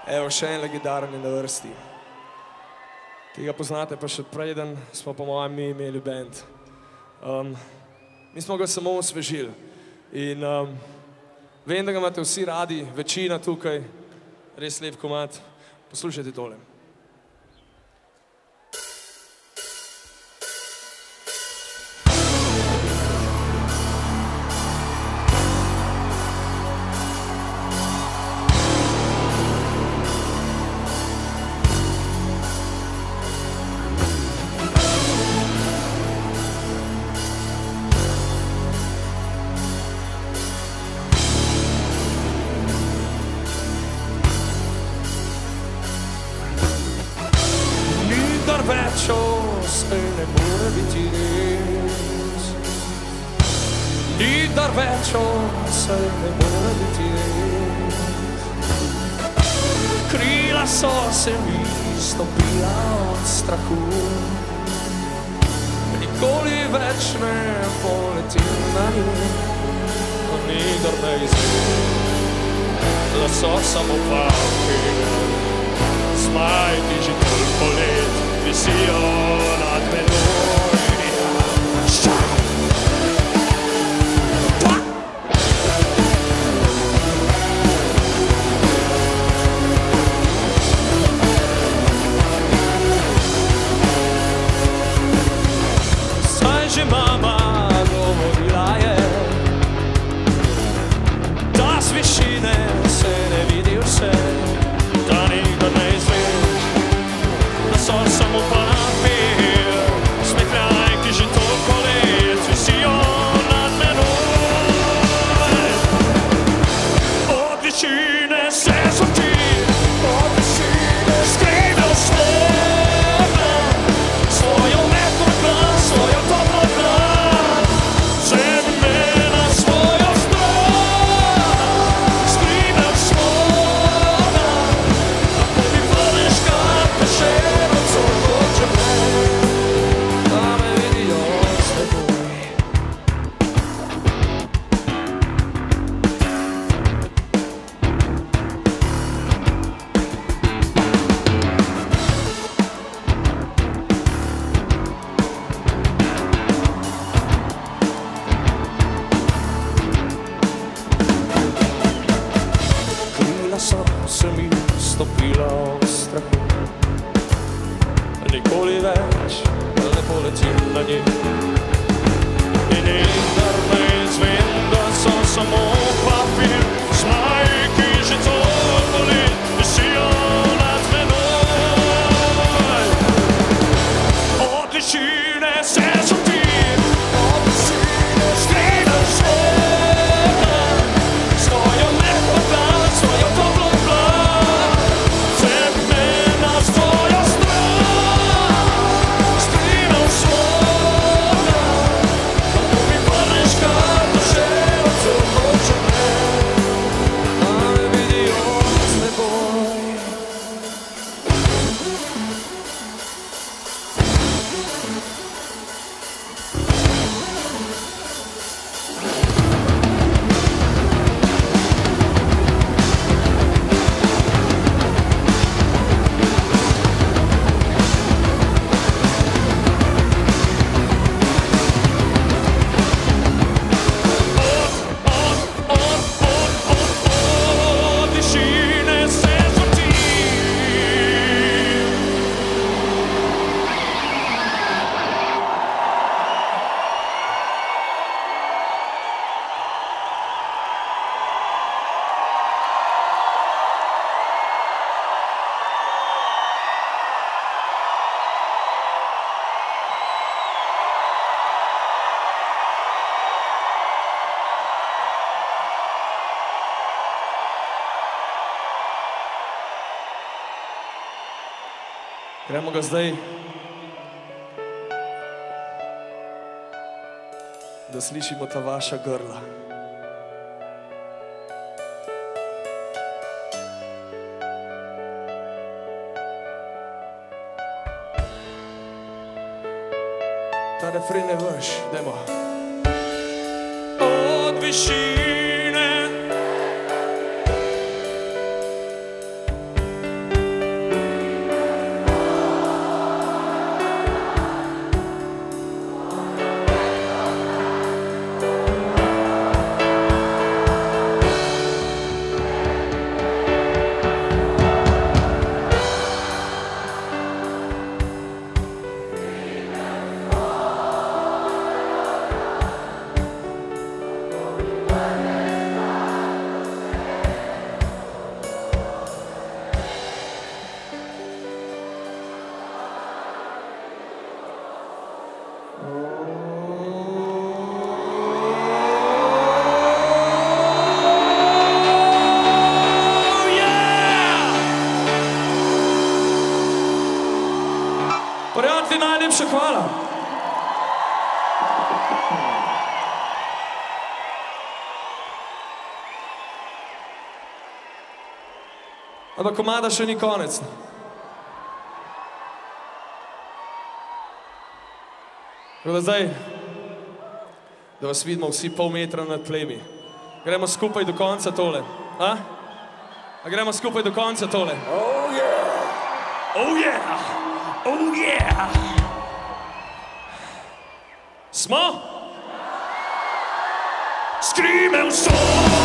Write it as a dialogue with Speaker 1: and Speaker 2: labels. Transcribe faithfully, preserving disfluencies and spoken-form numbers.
Speaker 1: Evo, še en legendaren je na vrsti, ki ga poznate pa še preden smo po mojem mi imeli band. Um, mi smo ga samo osvežili in um, vem, da ga imate vsi radi, večina tukaj, res lep komad. Poslušajte tole. Se ne more biti res, nikdar več se ne more biti res. Krila so se mi stopila od strahu, nikoli več ne poletim na njih, no nikdar ne izvem, da so samo papir. Zmaj, ki že toliko let visijo nad menoj. Saj že mama govorila je, da z višine se ne vidi vse, da nikdar ne izveš, da so samo papir. Smehljaj, ki že toliko let visijo nad menoj. Od višine se zvrti, od višine skrivajo slona, svojo lepo glas, svojo toplo glas. Vzemi me na svojo stran, skrivajo slona, lahko mi vrneš kar Prešernov hoče me, da me vidijo s teboj. Krila so se mi stopila od strahu, nikoli več ne poletim na njih. In nikdar ne izvem, da so samo papir. Zmaj, ki že toliko let visijo nad menoj. Od višine se zvrti, od višine skrivajo slona, svojo lepo glas, svojo toplo glas. Vzemi me na svojo stran, skrivajo slona, lahko mi vrneš kar Prešernov hoče me, da me vidijo s teboj. Od višine se zvrti. Gremo ga zdaj, da slišimo ta vaša grla. Ta refren je vaš, dajmo. Od višine Prijatelji, najlepša hvala. Ampak komada še ni konec. Tako da zdaj, da vas vidimo vsi pol metra nad tlemi. Gremo skupaj do konca tole. A? A gremo skupaj do konca tole. Oh yeah! Oh yeah! Oh yeah! Smo? Scream and soar!